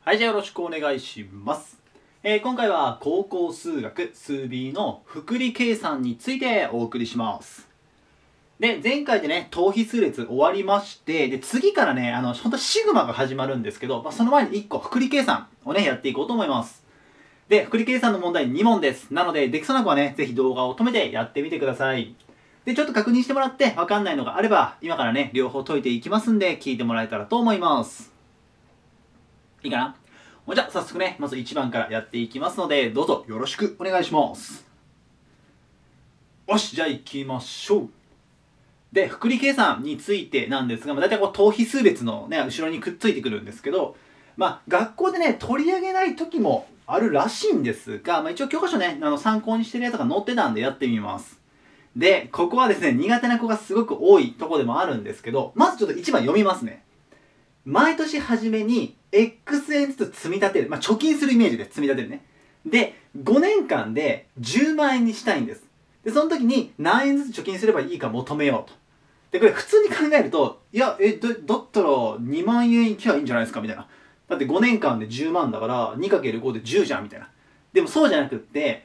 はい、じゃあよろしくお願いします。今回は高校数学数 B の複利計算についてお送りします。で、前回でね、等比数列終わりまして、で、次からね、本当シグマが始まるんですけど、その前に1個複利計算をね、やっていこうと思います。で、複利計算の問題2問です。なので、できそうな子はね、ぜひ動画を止めてやってみてください。で、ちょっと確認してもらって、わかんないのがあれば、今からね、両方解いていきますんで、聞いてもらえたらと思います。いいかな？じゃあ、早速ね、まず1番からやっていきますので、どうぞよろしくお願いします。よし、じゃあ行きましょう。で、複利計算についてなんですが、大体こう、等比数列のね、後ろにくっついてくるんですけど、学校でね、取り上げない時もあるらしいんですが、一応教科書ね、参考にしてるやつが載ってたんでやってみます。で、ここはですね、苦手な子がすごく多いとこでもあるんですけど、まずちょっと1番読みますね。毎年初めに X 円ずつ積み立てる。貯金するイメージで積み立てるね。で、5年間で10万円にしたいんです。で、その時に何円ずつ貯金すればいいか求めようと。で、これ普通に考えると、いや、だったら2万円いけばいいんじゃないですかみたいな。だって5年間で10万だから 2×5 で10じゃんみたいな。でもそうじゃなくって、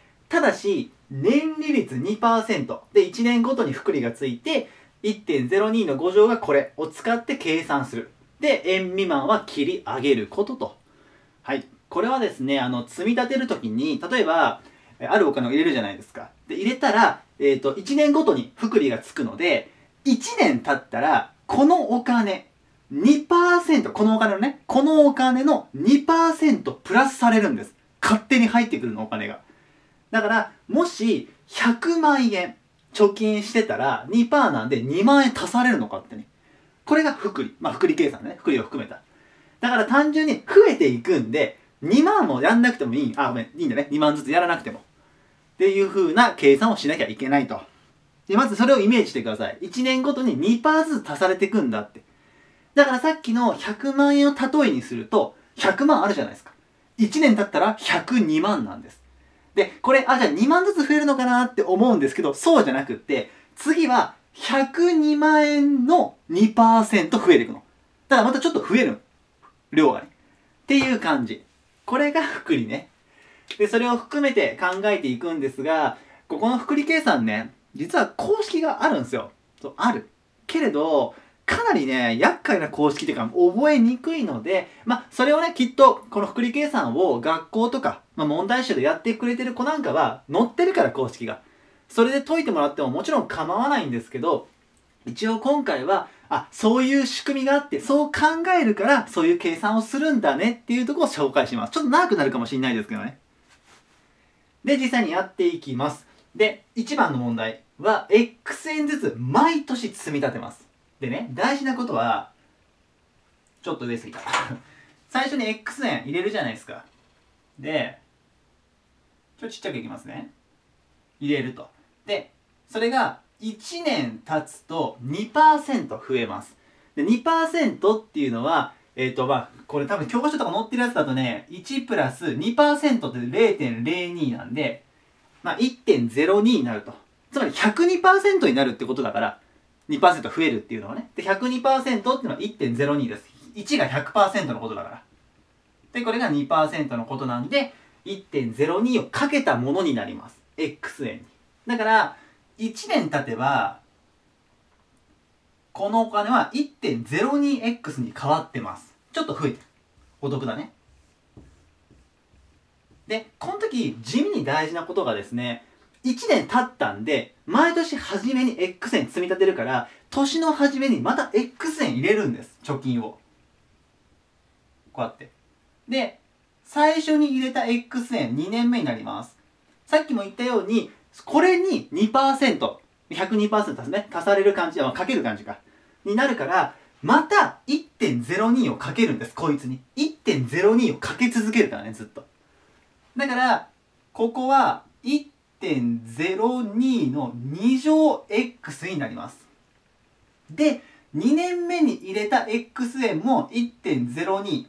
ただし、年利率 2% で1年ごとに複利がついて、1.02 の5乗がこれを使って計算する。で、円未満は切り上げることと。はい。これはですね、積み立てるときに、例えば、あるお金を入れるじゃないですか。で、入れたら、1年ごとに複利がつくので、1年経ったら、このお金、2%、このお金のね、このお金の 2% プラスされるんです。勝手に入ってくるの、お金が。だから、もし、100万円貯金してたら、2%なんで2万円足されるのかってね。これが複利。複利計算ね。複利を含めた。だから単純に増えていくんで、2万もやんなくてもいい。ごめん、いいんだね。2万ずつやらなくても。っていう風な計算をしなきゃいけないと。で、まずそれをイメージしてください。1年ごとに 2% ずつ足されていくんだって。だからさっきの100万円を例えにすると、100万あるじゃないですか。1年経ったら102万なんです。で、これ、じゃあ2万ずつ増えるのかなって思うんですけど、そうじゃなくって、次は102万円の 2% 増えていくの。だからまたちょっと増える。量がね。っていう感じ。これが複利ね。で、それを含めて考えていくんですが、ここの複利計算ね、実は公式があるんですよ。そう、ある。けれど、かなりね、厄介な公式っていうか、覚えにくいので、それをね、きっと、この複利計算を学校とか、問題集でやってくれてる子なんかは、載ってるから公式が。それで解いてもらってももちろん構わないんですけど、一応今回は、そういう仕組みがあって、そう考えるから、そういう計算をするんだねっていうところを紹介します。ちょっと長くなるかもしれないですけどね。で、実際にやっていきます。で、1番の問題は、X 円ずつ毎年積み立てます。でね、大事なことは、ちょっと上すぎた。最初に X 円入れるじゃないですか。で、ちっちゃくいきますね。入れると。で、それが1年経つと 2% 増えます。で、2% っていうのは、これ多分教科書とか載ってるやつだとね、1プラス 2% って 0.02 なんで、1.02 になると。つまり 102% になるってことだから、2% 増えるっていうのはね。で、102% っていうのは 1.02 です。1が 100% のことだから。で、これが 2% のことなんで、1.02 をかけたものになります。X 円に。だから、1年経てば、このお金は 1.02x に変わってます。ちょっと増えてる。お得だね。で、この時、地味に大事なことがですね、1年経ったんで、毎年初めに X 円積み立てるから、年の初めにまた X 円入れるんです。貯金を。こうやって。で、最初に入れた X 円2年目になります。さっきも言ったように、これに 2%、102% ですね。足される感じ、かける感じか。になるから、また 1.02 をかけるんです、こいつに。1.02 をかけ続けるからね、ずっと。だから、ここは 1.02 の2乗 x になります。で、2年目に入れた x 円も 1.02。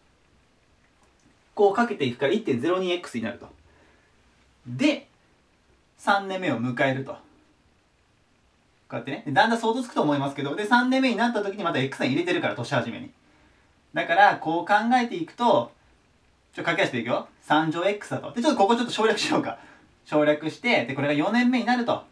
こうかけていくから 1.02x になると。で、3年目を迎えると。こうやってね。だんだん想像つくと思いますけど、で、3年目になった時にまた X 円入れてるから、年始めに。だから、こう考えていくと、 書き出していくよ。3乗 x だと。で、ちょっとここちょっと省略しようか。省略して、で、これが4年目になると。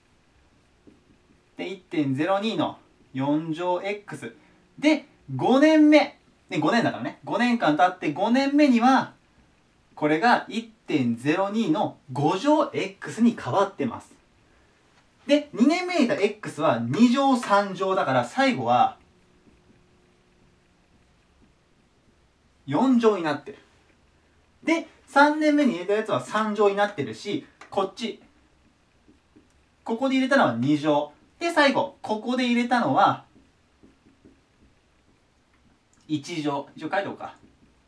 で、1.02 の4乗 x。で、5年目。で、5年だからね。5年間経って5年目には、これが 1.02 の5乗 x に変わってます。で、2年目にいた x は2乗3乗だから、最後は4乗になってる。で、3年目に入れたやつは3乗になってるし、こっち。ここで入れたのは2乗。で、最後、ここで入れたのは1乗。一応書いておくか。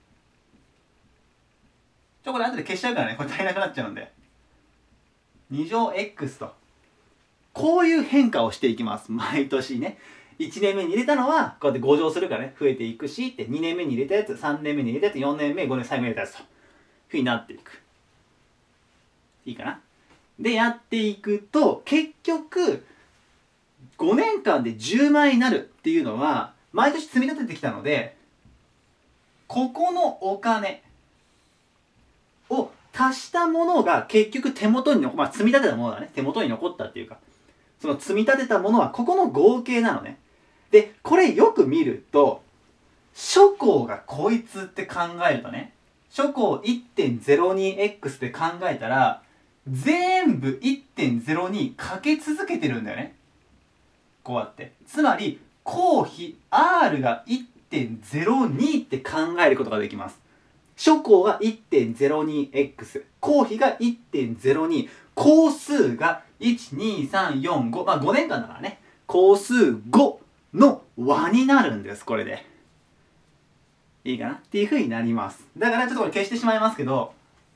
これ後で消しちゃうからね。これ足りなくなっちゃうんで。2乗 x と。こういう変化をしていきます。毎年ね。1年目に入れたのは、こうやって5乗するからね、増えていくし、2年目に入れたやつ、3年目に入れたやつ、4年目、5年、最後に入れたやつと。ふうになっていく。いいかな。で、やっていくと、結局、5年間で10万円になるっていうのは、毎年積み立ててきたので、ここのお金を足したものが結局手元にまあ積み立てたものだね。手元に残ったっていうか、その積み立てたものはここの合計なのね。で、これよく見ると、諸項がこいつって考えるとね、諸項 1.02x って考えたら、全部 1.02 かけ続けてるんだよね。こうやって。つまり、項比 r が 1.02 って考えることができます。諸項が 1.02x、項比が 1.02、項数が1、2、3、4、5、まあ5年間だからね、項数5の和になるんです、これで。いいかなっていう風になります。だからちょっとこれ消してしまいますけど、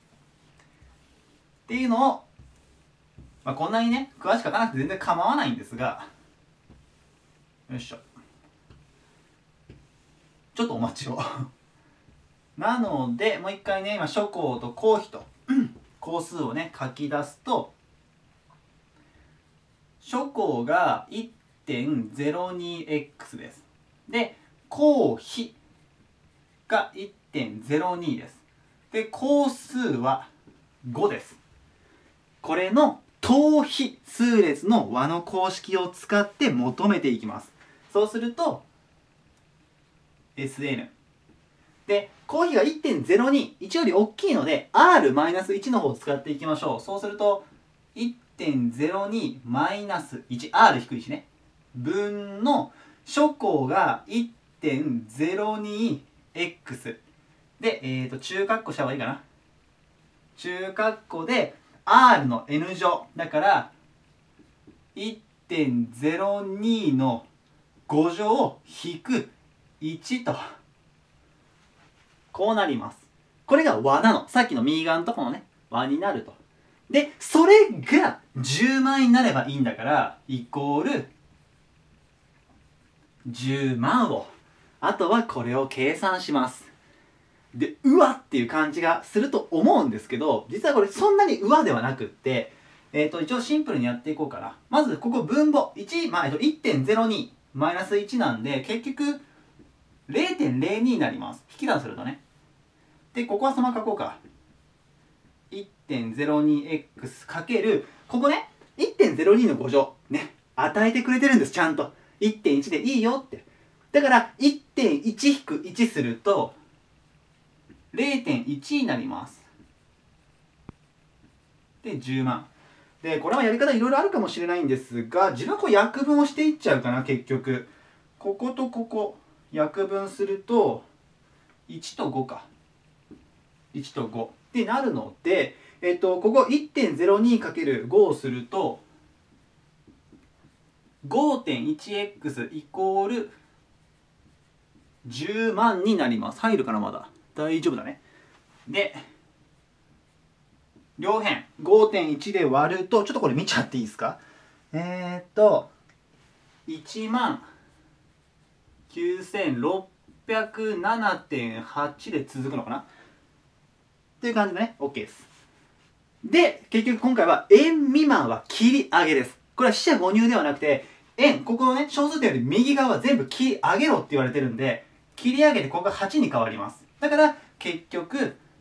っていうのを、まあ、こんなにね、詳しく書かなくて全然構わないんですが、よいしょ。ちょっとお待ちを。なので、もう一回ね、今、諸項と項比と、項数をね、書き出すと、諸項が 1.02x です。で、項比が 1.02 です。で、項数は5です。これの等比数列の和の公式を使って求めていきます。そうすると、Sn。で、項比が 1.02、1より大きいので、r-1 の方を使っていきましょう。そうすると、1.02 マイナス1、r 低いしね。分の、諸項が 1.02x。で、中括弧した方がいいかな。中括弧で、r の n 乗。だから、1.02 の5乗引く1と。こうなります。これが和なの。さっきの右側のところのね、和になると。で、それが10万になればいいんだから、イコール10万を。あとはこれを計算します。で、うわっていう感じがすると思うんですけど、実はこれそんなにうわではなくって、一応シンプルにやっていこうかな。まず、ここ分母。1、まあ、1.02 マイナス1なんで、結局、0.02 になります。引き算するとね。で、ここはそのまま書こうか。1.02x かける、ここね、1.02 の5乗。ね。与えてくれてるんです、ちゃんと。1.1 でいいよって。だから、1.1-1 すると、0.1 になります。で、10万。で、これはやり方いろいろあるかもしれないんですが、自分はこう約分をしていっちゃうかな、結局。こことここ、約分すると、1と5か。1と5。ってなるので、ここ 1.02×5 をすると、5.1x イコール10万になります。入るかな、まだ。大丈夫だね。で、両辺 5.1 で割ると、ちょっとこれ見ちゃっていいですか。1万9607.8 で続くのかなっていう感じでね、OK です。で、結局今回は円未満は切り上げです。これは四捨五入ではなくて、円、ここのね、小数点より右側は全部切り上げろって言われてるんで、切り上げてここが8に変わります。だから、結局、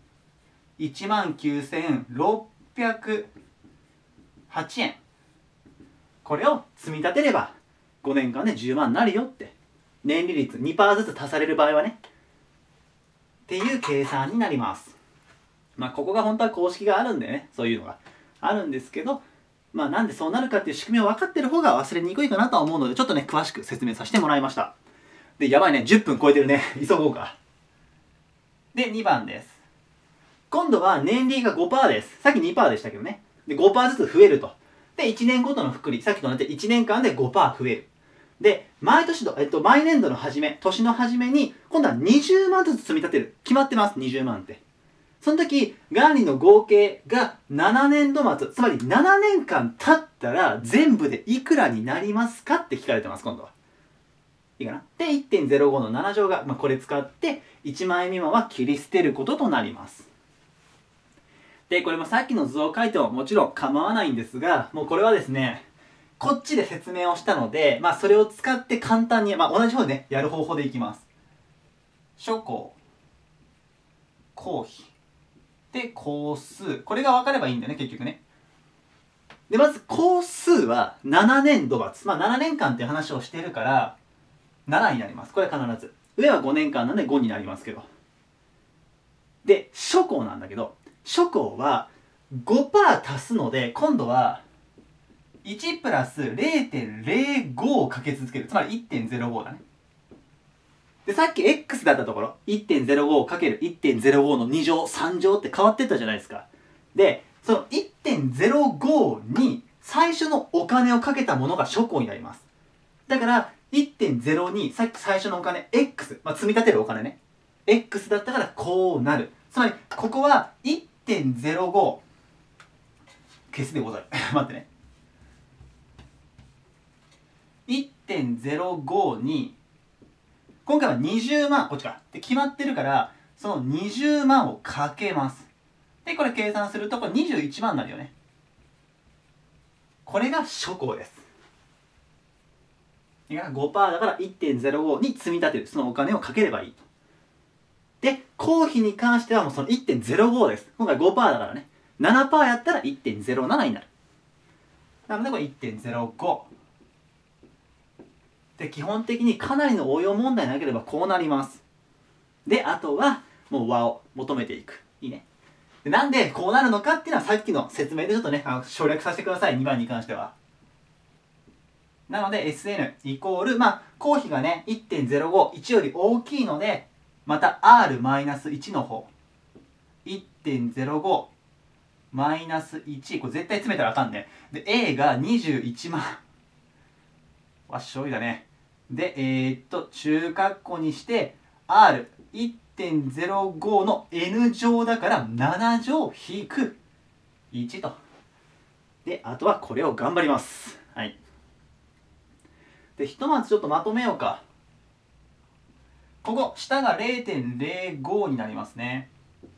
19,608円。これを積み立てれば5年間で10万になるよって。年利率 2% ずつ足される場合はね。っていう計算になります。まあここが本当は公式があるんでね、そういうのがあるんですけど、まあなんでそうなるかっていう仕組みを分かってる方が忘れにくいかなとは思うので、ちょっとね、詳しく説明させてもらいました。で、やばいね、10分超えてるね。急ごうか。で、2番です。今度は年利が 5% です。さっき 2% でしたけどね。で、5% ずつ増えると。で、1年ごとの複利。さっきと同じで1年間で 5% 増える。で、毎年度、毎年度の初め、年の初めに、今度は20万ずつ積み立てる。決まってます、20万って。その時、元利の合計が7年度末、つまり7年間経ったら全部でいくらになりますかって聞かれてます、今度は。いいかな。で、1.05 の7乗が、これ使って、1万円未満は切り捨てることとなります。で、これもさっきの図を書いてももちろん構わないんですが、もうこれはですね、こっちで説明をしたので、それを使って簡単に、同じ方でね、やる方法でいきます。初項、公費、で、工数。これが分かればいいんだよね、結局ね。で、まず、工数は7年度末。7年間っていう話をしてるから、7になります。これは必ず。上は5年間なんで5になりますけど。で、初項なんだけど、初項は 5% 足すので、今度は1プラス 0.05 をかけ続ける。つまり 1.05 だね。で、さっき X だったところ、1.05 かける 1.05 の2乗、3乗って変わってったじゃないですか。で、その 1.05 に最初のお金をかけたものが初項になります。だから、1.0 にさっき最初のお金、X、積み立てるお金ね。X だったからこうなる。つまり、ここは 1.05 消すでござる。待ってね。1.05 に、今回は20万、こっちか。って決まってるから、その20万をかけます。で、これ計算すると、これ21万になるよね。これが初項です。5% だから 1.05 に積み立てる。そのお金をかければいいと。で、公費に関してはもうその 1.05 です。今回 5% だからね。7% やったら 1.07 になる。なのでこれ 1.05。で、基本的にかなりの応用問題なければこうなります。で、あとはもう和を求めていく。いいね。で、なんでこうなるのかっていうのはさっきの説明でちょっとね、省略させてください。2番に関しては。なので SN イコール、公費がね、1.05、1より大きいので、また R-1 の方。1.05 マイナス1。これ絶対詰めたらあかんね。で、A が21万。わっしょいだね。で、中括弧にして、R1.05 の N 乗だから7乗引く1と。で、あとはこれを頑張ります。はい。で、ひとまずちょっとまとめようか。ここ、下が 0.05 になりますね。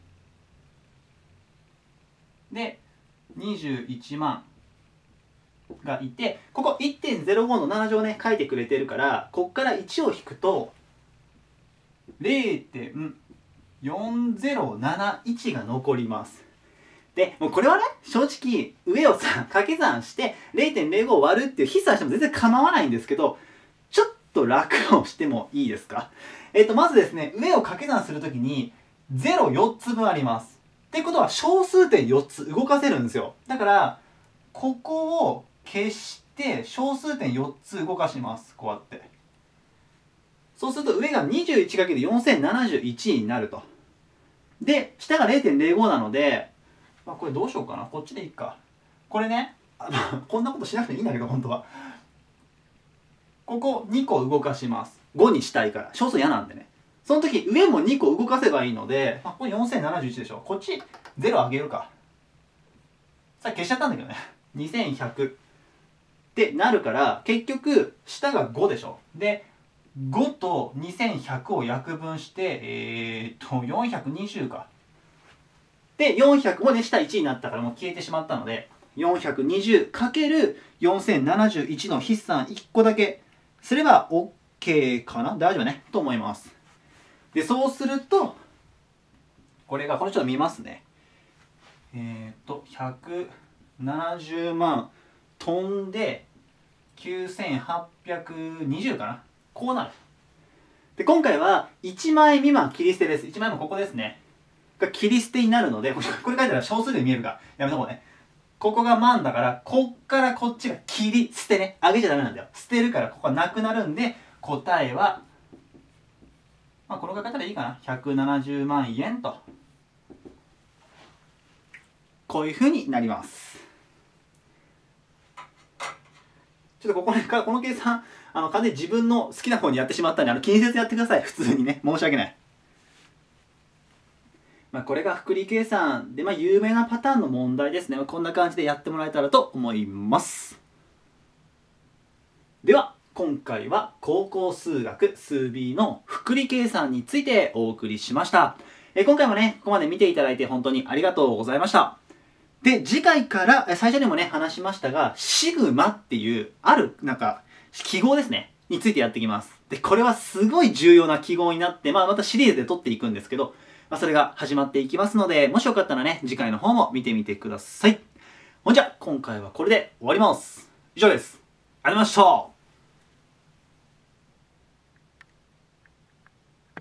で、21万がいて、ここ 1.05 の7乗ね、書いてくれてるから、こっから1を引くと、0.4071 が残ります。で、もうこれはね、正直、上を掛け算して 0.05 を割るっていう筆算しても全然構わないんですけど、ちょっと楽をしてもいいですか？まずですね、上を掛け算するときに、0、4つ分あります。ってことは、小数点4つ動かせるんですよ。だから、ここを消して、小数点4つ動かします。こうやって。そうすると、上が 21×4071 になると。で、下が 0.05 なので、これどうしようかな。こっちでいいか。これね、こんなことしなくていいんだけど、本当は。ここ2個動かします。5にしたいから。小数嫌なんでね。その時、上も2個動かせばいいので、これ4071でしょ。こっち0上げるか。さっき消しちゃったんだけどね。2100。ってなるから、結局、下が5でしょ。で、5と2100を約分して、420か。で、400もね、下1になったからもう消えてしまったので、420×4071 の筆算1個だけすれば OK かな？大丈夫ね。と思います。で、そうすると、これちょっと見ますね。 170万飛んで9820かな、こうなる。で今回は1枚未満切り捨てです。1枚もここですねが切り捨てになるので、これ書いたら小数で見えるかやめとこうね。ここが万だから、こっからこっちが切り捨てね、上げちゃダメなんだよ。捨てるからここはなくなるんで、答えはまあこの書き方でいいかな、170万円と、こういうふうになります。ちょっとここね、この計算完全に自分の好きな方にやってしまったんで、気にせずやってください。普通にね、申し訳ない。まあこれが複利計算で、有名なパターンの問題ですね。こんな感じでやってもらえたらと思います。では今回は高校数学数 B の複利計算についてお送りしました。今回もね、ここまで見ていただいて本当にありがとうございました。で、次回から最初にもね、話しましたが、シグマっていうある記号ですね、についてやっていきます。で、これはすごい重要な記号になって、またシリーズで取っていくんですけど、それが始まっていきますので、もしよかったらね、次回の方も見てみてください。ほんじゃ、今回はこれで終わります。以上です。ありがとうございました。